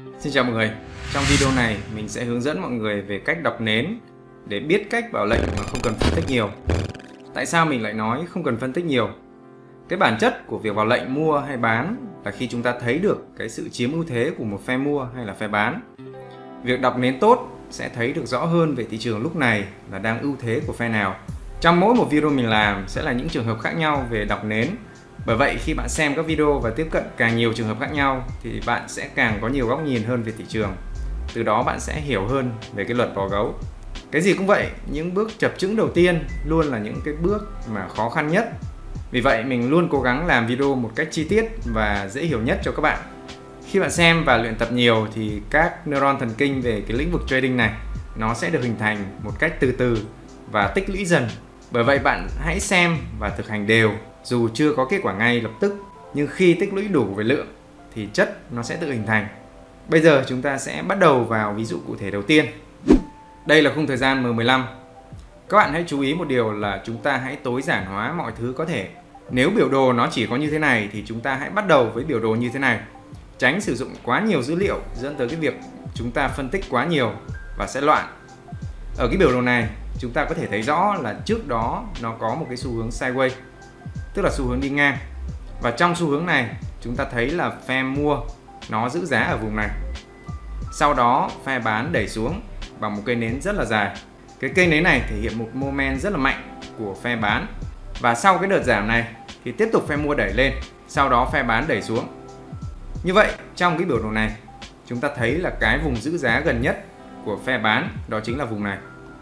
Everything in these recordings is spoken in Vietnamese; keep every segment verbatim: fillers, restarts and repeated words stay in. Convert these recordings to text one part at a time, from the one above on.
Xin chào mọi người. Trong video này mình sẽ hướng dẫn mọi người về cách đọc nến để biết cách bảo lệnh mà không cần phân tích nhiều. Tại sao mình lại nói không cần phân tích nhiều? Cái bản chất của việc vào lệnh mua hay bán là khi chúng ta thấy được cái sự chiếm ưu thế của một phe mua hay là phe bán. Việc đọc nến tốt sẽ thấy được rõ hơn về thị trường lúc này là đang ưu thế của phe nào. Trong mỗi một video mình làm sẽ là những trường hợp khác nhau về đọc nến. Bởi vậy khi bạn xem các video và tiếp cận càng nhiều trường hợp khác nhau thì bạn sẽ càng có nhiều góc nhìn hơn về thị trường. Từ đó bạn sẽ hiểu hơn về cái luật bò gấu. Cái gì cũng vậy, những bước chập chững đầu tiên luôn là những cái bước mà khó khăn nhất. Vì vậy mình luôn cố gắng làm video một cách chi tiết và dễ hiểu nhất cho các bạn. Khi bạn xem và luyện tập nhiều thì các neuron thần kinh về cái lĩnh vực trading này nó sẽ được hình thành một cách từ từ và tích lũy dần. Bởi vậy bạn hãy xem và thực hành đều. Dù chưa có kết quả ngay lập tức, nhưng khi tích lũy đủ về lượng thì chất nó sẽ tự hình thành. Bây giờ chúng ta sẽ bắt đầu vào ví dụ cụ thể đầu tiên. Đây là khung thời gian M mười lăm. Các bạn hãy chú ý một điều là chúng ta hãy tối giản hóa mọi thứ có thể. Nếu biểu đồ nó chỉ có như thế này thì chúng ta hãy bắt đầu với biểu đồ như thế này. Tránh sử dụng quá nhiều dữ liệu dẫn tới cái việc chúng ta phân tích quá nhiều và sẽ loạn. Ở cái biểu đồ này chúng ta có thể thấy rõ là trước đó nó có một cái xu hướng sideways, tức là xu hướng đi ngang. Và trong xu hướng này chúng ta thấy là phe mua nó giữ giá ở vùng này. Sau đó phe bán đẩy xuống bằng một cây nến rất là dài. Cái cây nến này thể hiện một moment rất là mạnh của phe bán. Và sau cái đợt giảm này thì tiếp tục phe mua đẩy lên, sau đó phe bán đẩy xuống. Như vậy trong cái biểu đồ này chúng ta thấy là cái vùng giữ giá gần nhất của phe bán đó chính là vùng này.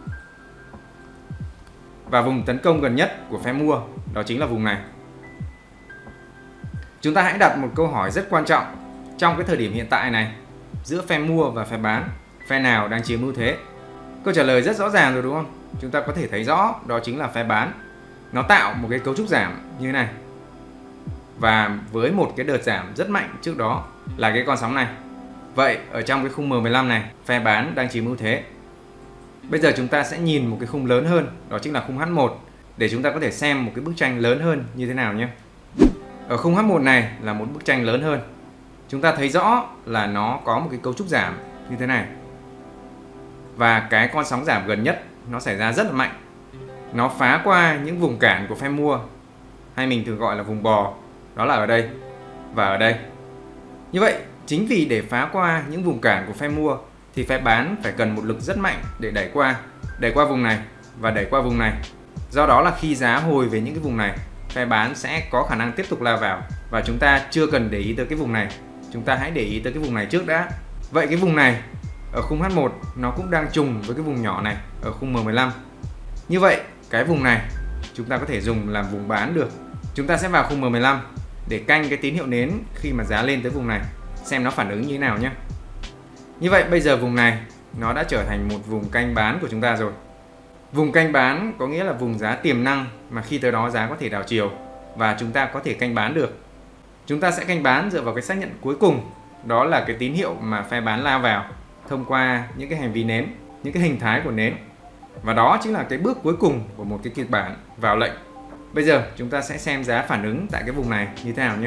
Và vùng tấn công gần nhất của phe mua đó chính là vùng này. Chúng ta hãy đặt một câu hỏi rất quan trọng. Trong cái thời điểm hiện tại này, giữa phe mua và phe bán, phe nào đang chiếm ưu thế? Câu trả lời rất rõ ràng rồi đúng không? Chúng ta có thể thấy rõ đó chính là phe bán. Nó tạo một cái cấu trúc giảm như thế này. Và với một cái đợt giảm rất mạnh trước đó là cái con sóng này. Vậy ở trong cái khung M mười lăm này, phe bán đang chiếm ưu thế. Bây giờ chúng ta sẽ nhìn một cái khung lớn hơn, đó chính là khung H một, để chúng ta có thể xem một cái bức tranh lớn hơn như thế nào nhé. Ở khung H một này là một bức tranh lớn hơn. Chúng ta thấy rõ là nó có một cái cấu trúc giảm như thế này. Và cái con sóng giảm gần nhất nó xảy ra rất là mạnh. Nó phá qua những vùng cản của phe mua, hay mình thường gọi là vùng bò, đó là ở đây và ở đây. Như vậy chính vì để phá qua những vùng cản của phe mua thì phe bán phải cần một lực rất mạnh để đẩy qua, đẩy qua vùng này và đẩy qua vùng này. Do đó là khi giá hồi về những cái vùng này, phe bán sẽ có khả năng tiếp tục lao vào. Và chúng ta chưa cần để ý tới cái vùng này, chúng ta hãy để ý tới cái vùng này trước đã. Vậy cái vùng này ở khung H một nó cũng đang trùng với cái vùng nhỏ này ở khung M mười lăm. Như vậy cái vùng này chúng ta có thể dùng làm vùng bán được. Chúng ta sẽ vào khung M mười lăm để canh cái tín hiệu nến khi mà giá lên tới vùng này, xem nó phản ứng như thế nào nhé. Như vậy bây giờ vùng này nó đã trở thành một vùng canh bán của chúng ta rồi. Vùng canh bán có nghĩa là vùng giá tiềm năng mà khi tới đó giá có thể đảo chiều và chúng ta có thể canh bán được. Chúng ta sẽ canh bán dựa vào cái xác nhận cuối cùng, đó là cái tín hiệu mà phe bán lao vào thông qua những cái hành vi nến, những cái hình thái của nến. Và đó chính là cái bước cuối cùng của một cái kịch bản vào lệnh. Bây giờ chúng ta sẽ xem giá phản ứng tại cái vùng này như thế nào nhé.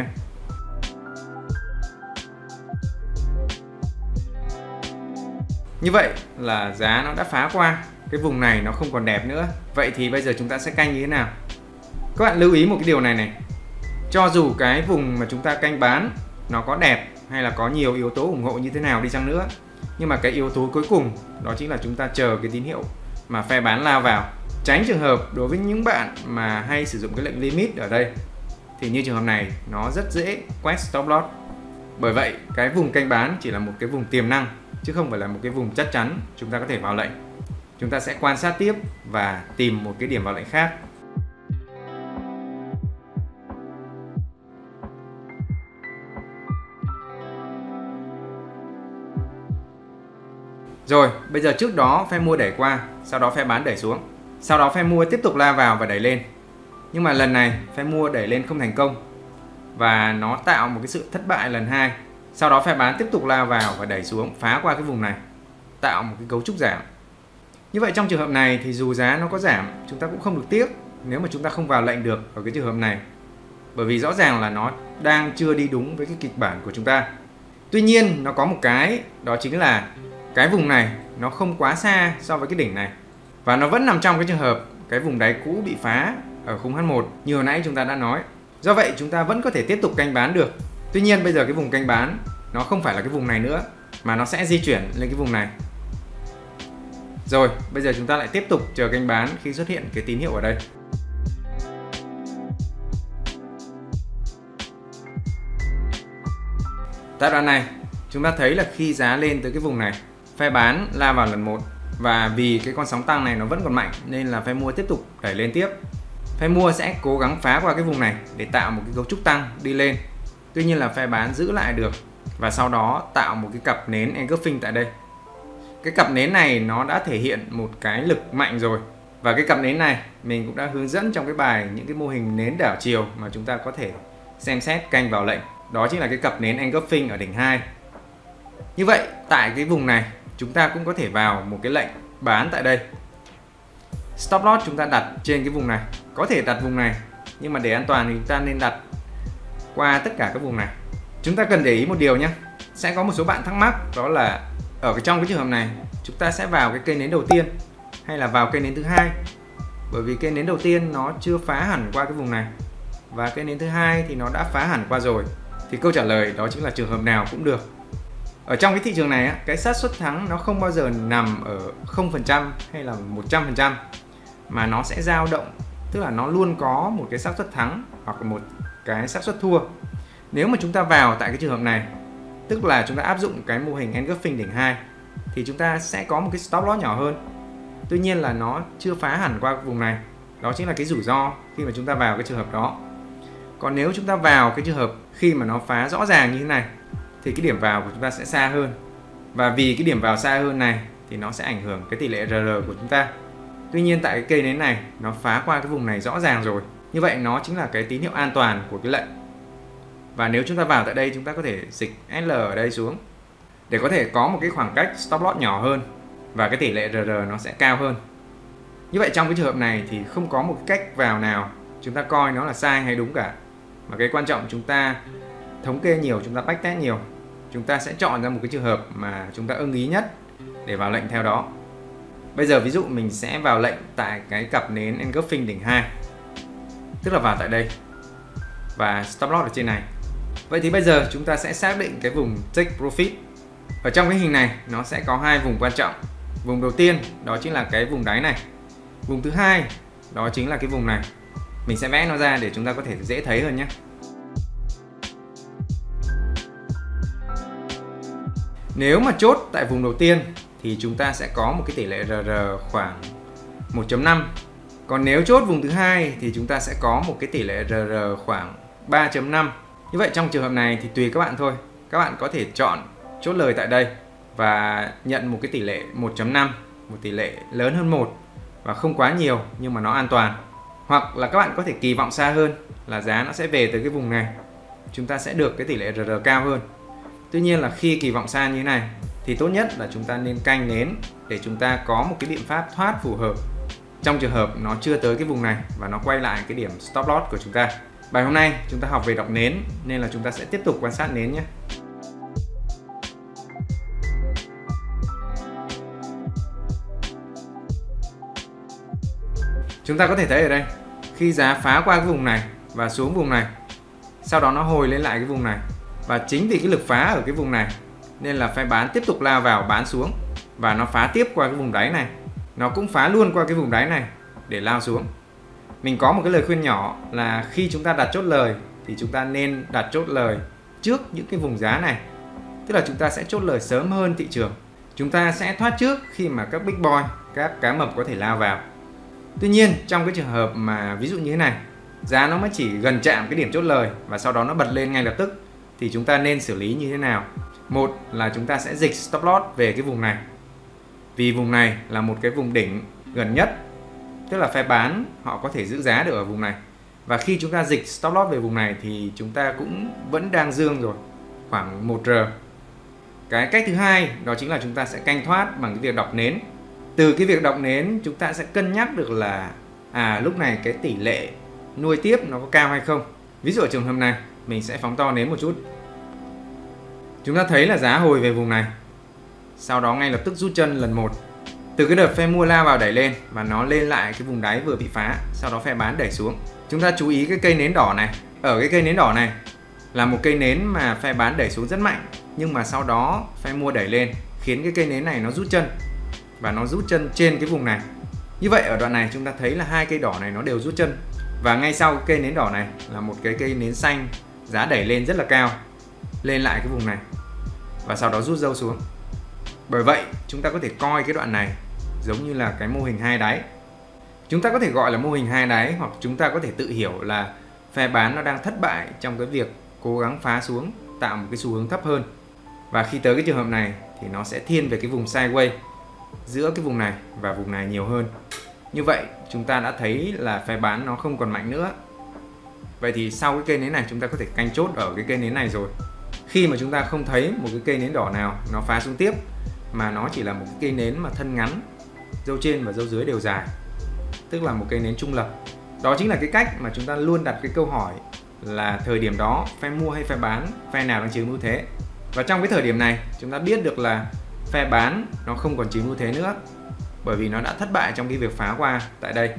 Như vậy là giá nó đã phá qua cái vùng này, nó không còn đẹp nữa. Vậy thì bây giờ chúng ta sẽ canh như thế nào? Các bạn lưu ý một cái điều này này. Cho dù cái vùng mà chúng ta canh bán nó có đẹp hay là có nhiều yếu tố ủng hộ như thế nào đi chăng nữa, nhưng mà cái yếu tố cuối cùng đó chính là chúng ta chờ cái tín hiệu mà phe bán lao vào. Tránh trường hợp đối với những bạn mà hay sử dụng cái lệnh limit ở đây thì như trường hợp này nó rất dễ quét stop loss. Bởi vậy cái vùng canh bán chỉ là một cái vùng tiềm năng chứ không phải là một cái vùng chắc chắn chúng ta có thể vào lệnh. Chúng ta sẽ quan sát tiếp và tìm một cái điểm vào lệnh khác. Rồi, bây giờ trước đó phe mua đẩy qua, sau đó phe bán đẩy xuống. Sau đó phe mua tiếp tục la vào và đẩy lên. Nhưng mà lần này phe mua đẩy lên không thành công và nó tạo một cái sự thất bại lần hai. Sau đó phe bán tiếp tục lao vào và đẩy xuống, phá qua cái vùng này, tạo một cái cấu trúc giảm. Như vậy trong trường hợp này thì dù giá nó có giảm, chúng ta cũng không được tiếc nếu mà chúng ta không vào lệnh được ở cái trường hợp này. Bởi vì rõ ràng là nó đang chưa đi đúng với cái kịch bản của chúng ta. Tuy nhiên nó có một cái, đó chính là cái vùng này nó không quá xa so với cái đỉnh này, và nó vẫn nằm trong cái trường hợp cái vùng đáy cũ bị phá ở khung H một như hồi nãy chúng ta đã nói. Do vậy chúng ta vẫn có thể tiếp tục canh bán được. Tuy nhiên bây giờ cái vùng canh bán nó không phải là cái vùng này nữa, mà nó sẽ di chuyển lên cái vùng này. Rồi bây giờ chúng ta lại tiếp tục chờ canh bán khi xuất hiện cái tín hiệu ở đây. Tại đoạn này chúng ta thấy là khi giá lên tới cái vùng này, phe bán lao vào lần một, và vì cái con sóng tăng này nó vẫn còn mạnh nên là phe mua tiếp tục đẩy lên tiếp. Phe mua sẽ cố gắng phá qua cái vùng này để tạo một cái cấu trúc tăng đi lên. Tuy nhiên là phe bán giữ lại được và sau đó tạo một cái cặp nến engulfing tại đây. Cái cặp nến này nó đã thể hiện một cái lực mạnh rồi, và cái cặp nến này mình cũng đã hướng dẫn trong cái bài những cái mô hình nến đảo chiều mà chúng ta có thể xem xét canh vào lệnh. Đó chính là cái cặp nến engulfing ở đỉnh hai. Như vậy tại cái vùng này chúng ta cũng có thể vào một cái lệnh bán tại đây. Stop loss chúng ta đặt trên cái vùng này, có thể đặt vùng này, nhưng mà để an toàn thì chúng ta nên đặt qua tất cả các vùng này. Chúng ta cần để ý một điều nhé, sẽ có một số bạn thắc mắc, đó là ở trong cái trường hợp này chúng ta sẽ vào cái cây nến đầu tiên hay là vào cây nến thứ hai, bởi vì cây nến đầu tiên nó chưa phá hẳn qua cái vùng này và cây nến thứ hai thì nó đã phá hẳn qua rồi. Thì câu trả lời đó chính là trường hợp nào cũng được. Ở trong cái thị trường này cái xác suất thắng nó không bao giờ nằm ở không phần trăm hay là một trăm phần trăm, mà nó sẽ dao động, tức là nó luôn có một cái xác suất thắng hoặc một cái xác suất thua. Nếu mà chúng ta vào tại cái trường hợp này, tức là chúng ta áp dụng cái mô hình engulfing đỉnh hai, thì chúng ta sẽ có một cái stop loss nhỏ hơn. Tuy nhiên là nó chưa phá hẳn qua vùng này. Đó chính là cái rủi ro khi mà chúng ta vào cái trường hợp đó. Còn nếu chúng ta vào cái trường hợp khi mà nó phá rõ ràng như thế này, thì cái điểm vào của chúng ta sẽ xa hơn. Và vì cái điểm vào xa hơn này thì nó sẽ ảnh hưởng cái tỷ lệ rờ rờ của chúng ta. Tuy nhiên tại cái cây nến này nó phá qua cái vùng này rõ ràng rồi. Như vậy nó chính là cái tín hiệu an toàn của cái lệnh. Và nếu chúng ta vào tại đây, chúng ta có thể dịch ét lờ ở đây xuống để có thể có một cái khoảng cách stop loss nhỏ hơn và cái tỷ lệ rờ rờ nó sẽ cao hơn. Như vậy trong cái trường hợp này thì không có một cách vào nào chúng ta coi nó là sai hay đúng cả, mà cái quan trọng chúng ta thống kê nhiều, chúng ta backtest nhiều, chúng ta sẽ chọn ra một cái trường hợp mà chúng ta ưng ý nhất để vào lệnh theo đó. Bây giờ ví dụ mình sẽ vào lệnh tại cái cặp nến engulfing đỉnh hai, tức là vào tại đây và stop loss ở trên này. Vậy thì bây giờ chúng ta sẽ xác định cái vùng take profit. Ở trong cái hình này nó sẽ có hai vùng quan trọng. Vùng đầu tiên đó chính là cái vùng đáy này. Vùng thứ hai đó chính là cái vùng này. Mình sẽ vẽ nó ra để chúng ta có thể dễ thấy hơn nhé. Nếu mà chốt tại vùng đầu tiên thì chúng ta sẽ có một cái tỷ lệ rờ rờ khoảng một chấm năm. Còn nếu chốt vùng thứ hai thì chúng ta sẽ có một cái tỷ lệ rờ rờ khoảng ba chấm năm. Như vậy trong trường hợp này thì tùy các bạn thôi. Các bạn có thể chọn chốt lời tại đây và nhận một cái tỷ lệ một chấm năm, một tỷ lệ lớn hơn một và không quá nhiều nhưng mà nó an toàn. Hoặc là các bạn có thể kỳ vọng xa hơn là giá nó sẽ về tới cái vùng này, chúng ta sẽ được cái tỷ lệ rờ rờ cao hơn. Tuy nhiên là khi kỳ vọng xa như thế này thì tốt nhất là chúng ta nên canh nến để chúng ta có một cái biện pháp thoát phù hợp trong trường hợp nó chưa tới cái vùng này và nó quay lại cái điểm stop loss của chúng ta. Bài hôm nay chúng ta học về đọc nến nên là chúng ta sẽ tiếp tục quan sát nến nhé. Chúng ta có thể thấy ở đây khi giá phá qua cái vùng này và xuống vùng này, sau đó nó hồi lên lại cái vùng này, và chính vì cái lực phá ở cái vùng này nên là phe bán tiếp tục lao vào bán xuống và nó phá tiếp qua cái vùng đáy này, nó cũng phá luôn qua cái vùng đáy này để lao xuống. Mình có một cái lời khuyên nhỏ là khi chúng ta đặt chốt lời thì chúng ta nên đặt chốt lời trước những cái vùng giá này, tức là chúng ta sẽ chốt lời sớm hơn thị trường, chúng ta sẽ thoát trước khi mà các big boy, các cá mập có thể lao vào. Tuy nhiên trong cái trường hợp mà ví dụ như thế này, giá nó mới chỉ gần chạm cái điểm chốt lời và sau đó nó bật lên ngay lập tức, thì chúng ta nên xử lý như thế nào? Một là chúng ta sẽ dịch stop loss về cái vùng này, vì vùng này là một cái vùng đỉnh gần nhất, tức là phe bán họ có thể giữ giá được ở vùng này, và khi chúng ta dịch stop loss về vùng này thì chúng ta cũng vẫn đang dương rồi, khoảng một rờ. Cái cách thứ hai đó chính là chúng ta sẽ canh thoát bằng cái việc đọc nến. Từ cái việc đọc nến chúng ta sẽ cân nhắc được là à lúc này cái tỷ lệ nuôi tiếp nó có cao hay không. Ví dụ ở trường hợp này mình sẽ phóng to nến một chút. Chúng ta thấy là giá hồi về vùng này, sau đó ngay lập tức rút chân lần một. Từ cái đợt phe mua lao vào đẩy lên và nó lên lại cái vùng đáy vừa bị phá, sau đó phe bán đẩy xuống. Chúng ta chú ý cái cây nến đỏ này. Ở cái cây nến đỏ này là một cây nến mà phe bán đẩy xuống rất mạnh, nhưng mà sau đó phe mua đẩy lên khiến cái cây nến này nó rút chân, và nó rút chân trên cái vùng này. Như vậy ở đoạn này chúng ta thấy là hai cây đỏ này nó đều rút chân, và ngay sau cây nến đỏ này là một cái cây nến xanh, giá đẩy lên rất là cao, lên lại cái vùng này và sau đó rút dâu xuống. Bởi vậy chúng ta có thể coi cái đoạn này giống như là cái mô hình hai đáy. Chúng ta có thể gọi là mô hình hai đáy, hoặc chúng ta có thể tự hiểu là phe bán nó đang thất bại trong cái việc cố gắng phá xuống, tạo một cái xu hướng thấp hơn. Và khi tới cái trường hợp này thì nó sẽ thiên về cái vùng sideways giữa cái vùng này và vùng này nhiều hơn. Như vậy chúng ta đã thấy là phe bán nó không còn mạnh nữa. Vậy thì sau cái cây nến này chúng ta có thể canh chốt ở cái cây nến này rồi. Khi mà chúng ta không thấy một cái cây nến đỏ nào nó phá xuống tiếp, mà nó chỉ là một cái cây nến mà thân ngắn, dâu trên và dâu dưới đều dài, tức là một cây nến trung lập. Đó chính là cái cách mà chúng ta luôn đặt cái câu hỏi là thời điểm đó phe mua hay phe bán, phe nào đang chiếm ưu thế. Và trong cái thời điểm này chúng ta biết được là phe bán nó không còn chiếm ưu thế nữa, bởi vì nó đã thất bại trong cái việc phá qua tại đây.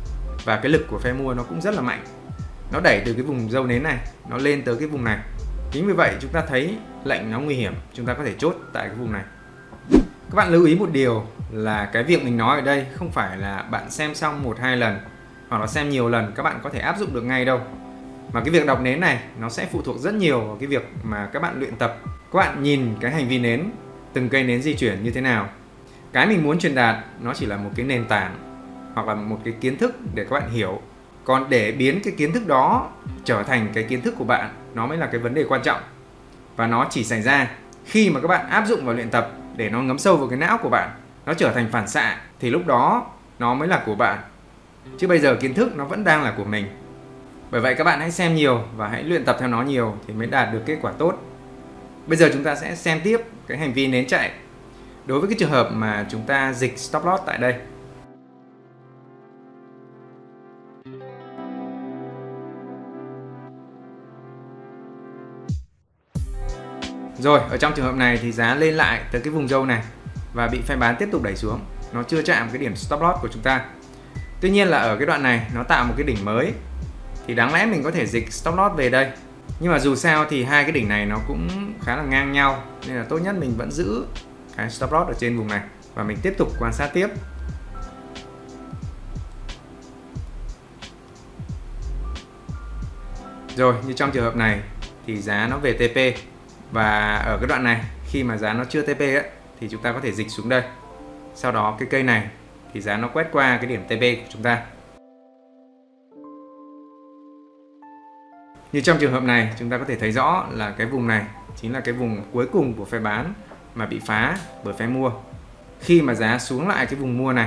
Và cái lực của phe mua nó cũng rất là mạnh, nó đẩy từ cái vùng dâu nến này nó lên tới cái vùng này. Chính vì vậy chúng ta thấy lệnh nó nguy hiểm, chúng ta có thể chốt tại cái vùng này. Các bạn lưu ý một điều là cái việc mình nói ở đây không phải là bạn xem xong một hai lần hoặc là xem nhiều lần các bạn có thể áp dụng được ngay đâu. Mà cái việc đọc nến này nó sẽ phụ thuộc rất nhiều vào cái việc mà các bạn luyện tập. Các bạn nhìn cái hành vi nến, từng cây nến di chuyển như thế nào. Cái mình muốn truyền đạt nó chỉ là một cái nền tảng hoặc là một cái kiến thức để các bạn hiểu. Còn để biến cái kiến thức đó trở thành cái kiến thức của bạn, nó mới là cái vấn đề quan trọng. Và nó chỉ xảy ra khi mà các bạn áp dụng vào luyện tập để nó ngấm sâu vào cái não của bạn, nó trở thành phản xạ, thì lúc đó nó mới là của bạn. Chứ bây giờ kiến thức nó vẫn đang là của mình. Bởi vậy các bạn hãy xem nhiều và hãy luyện tập theo nó nhiều thì mới đạt được kết quả tốt. Bây giờ chúng ta sẽ xem tiếp cái hành vi nến chạy. Đối với cái trường hợp mà chúng ta dịch stop loss tại đây. Rồi, ở trong trường hợp này thì giá lên lại tới cái vùng dâu này và bị phe bán tiếp tục đẩy xuống. Nó chưa chạm cái điểm stop loss của chúng ta. Tuy nhiên là ở cái đoạn này nó tạo một cái đỉnh mới, thì đáng lẽ mình có thể dịch stop loss về đây. Nhưng mà dù sao thì hai cái đỉnh này nó cũng khá là ngang nhau, nên là tốt nhất mình vẫn giữ cái stop loss ở trên vùng này và mình tiếp tục quan sát tiếp. Rồi, như trong trường hợp này thì giá nó về tê pê, và ở cái đoạn này khi mà giá nó chưa tê pê ấy, thì chúng ta có thể dịch xuống đây. Sau đó cái cây này thì giá nó quét qua cái điểm tê pê của chúng ta. Như trong trường hợp này chúng ta có thể thấy rõ là cái vùng này chính là cái vùng cuối cùng của phe bán mà bị phá bởi phe mua. Khi mà giá xuống lại cái vùng mua này,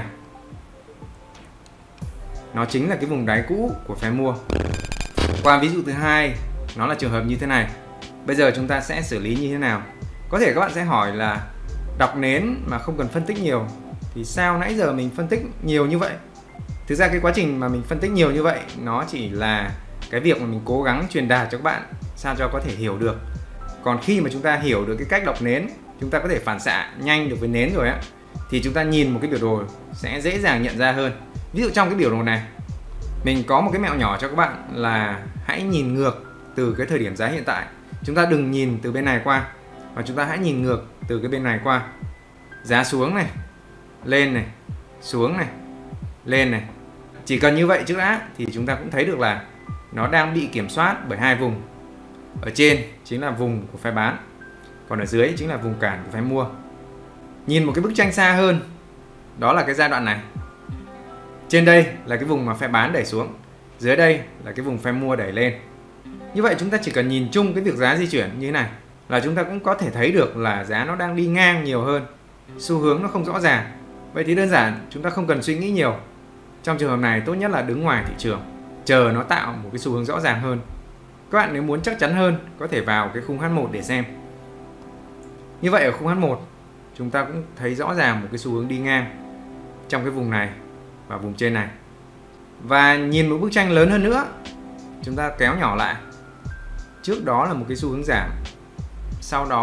nó chính là cái vùng đáy cũ của phe mua. Qua ví dụ thứ hai, nó là trường hợp như thế này. Bây giờ chúng ta sẽ xử lý như thế nào? Có thể các bạn sẽ hỏi là đọc nến mà không cần phân tích nhiều thì sao nãy giờ mình phân tích nhiều như vậy? Thực ra cái quá trình mà mình phân tích nhiều như vậy nó chỉ là cái việc mà mình cố gắng truyền đạt cho các bạn sao cho có thể hiểu được. Còn khi mà chúng ta hiểu được cái cách đọc nến, chúng ta có thể phản xạ nhanh được với nến rồi á, thì chúng ta nhìn một cái biểu đồ sẽ dễ dàng nhận ra hơn. Ví dụ trong cái biểu đồ này mình có một cái mẹo nhỏ cho các bạn là hãy nhìn ngược từ cái thời điểm giá hiện tại. Chúng ta đừng nhìn từ bên này qua, và chúng ta hãy nhìn ngược từ cái bên này qua. Giá xuống này, lên này, xuống này, lên này. Chỉ cần như vậy trước đã thì chúng ta cũng thấy được là nó đang bị kiểm soát bởi hai vùng. Ở trên chính là vùng của phe bán, còn ở dưới chính là vùng cản của phe mua. Nhìn một cái bức tranh xa hơn, đó là cái giai đoạn này. Trên đây là cái vùng mà phe bán đẩy xuống, dưới đây là cái vùng phe mua đẩy lên. Như vậy chúng ta chỉ cần nhìn chung cái việc giá di chuyển như thế này là chúng ta cũng có thể thấy được là giá nó đang đi ngang nhiều hơn, xu hướng nó không rõ ràng. Vậy thì đơn giản chúng ta không cần suy nghĩ nhiều. Trong trường hợp này tốt nhất là đứng ngoài thị trường, chờ nó tạo một cái xu hướng rõ ràng hơn. Các bạn nếu muốn chắc chắn hơn có thể vào cái khung H một để xem. Như vậy ở khung H một chúng ta cũng thấy rõ ràng một cái xu hướng đi ngang trong cái vùng này và vùng trên này. Và nhìn một bức tranh lớn hơn nữa, chúng ta kéo nhỏ lại. Trước đó là một cái xu hướng giảm, sau đó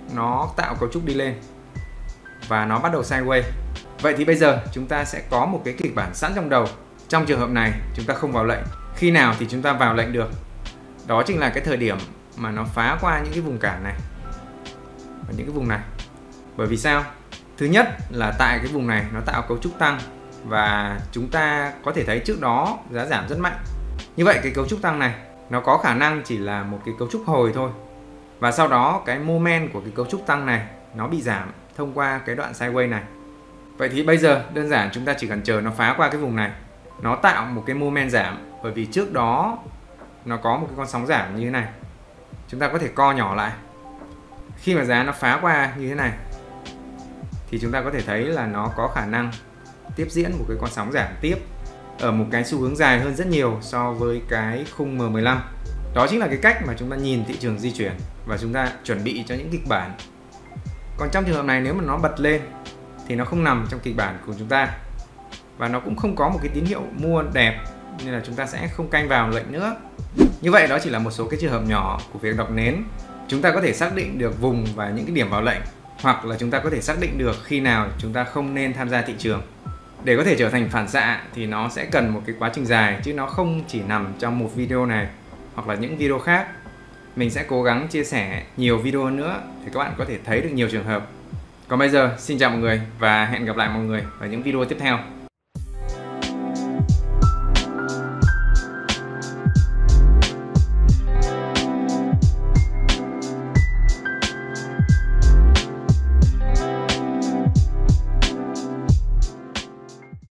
nó tạo cấu trúc đi lên và nó bắt đầu sideways. Vậy thì bây giờ chúng ta sẽ có một cái kịch bản sẵn trong đầu. Trong trường hợp này chúng ta không vào lệnh, khi nào thì chúng ta vào lệnh được? Đó chính là cái thời điểm mà nó phá qua những cái vùng cản này và những cái vùng này. Bởi vì sao? Thứ nhất là tại cái vùng này nó tạo cấu trúc tăng và chúng ta có thể thấy trước đó giá giảm rất mạnh. Như vậy cái cấu trúc tăng này nó có khả năng chỉ là một cái cấu trúc hồi thôi. Và sau đó cái moment của cái cấu trúc tăng này nó bị giảm thông qua cái đoạn sideways này. Vậy thì bây giờ đơn giản chúng ta chỉ cần chờ nó phá qua cái vùng này, nó tạo một cái moment giảm, bởi vì trước đó nó có một cái con sóng giảm như thế này. Chúng ta có thể co nhỏ lại. Khi mà giá nó phá qua như thế này thì chúng ta có thể thấy là nó có khả năng tiếp diễn một cái con sóng giảm tiếp ở một cái xu hướng dài hơn rất nhiều so với cái khung M mười lăm. Đó chính là cái cách mà chúng ta nhìn thị trường di chuyển và chúng ta chuẩn bị cho những kịch bản. Còn trong trường hợp này nếu mà nó bật lên thì nó không nằm trong kịch bản của chúng ta và nó cũng không có một cái tín hiệu mua đẹp, nên là chúng ta sẽ không canh vào lệnh nữa. Như vậy đó chỉ là một số cái trường hợp nhỏ của việc đọc nến. Chúng ta có thể xác định được vùng và những cái điểm vào lệnh, hoặc là chúng ta có thể xác định được khi nào chúng ta không nên tham gia thị trường. Để có thể trở thành phản xạ thì nó sẽ cần một cái quá trình dài, chứ nó không chỉ nằm trong một video này hoặc là những video khác. Mình sẽ cố gắng chia sẻ nhiều video hơn nữa để các bạn có thể thấy được nhiều trường hợp. Còn bây giờ xin chào mọi người và hẹn gặp lại mọi người ở những video tiếp theo.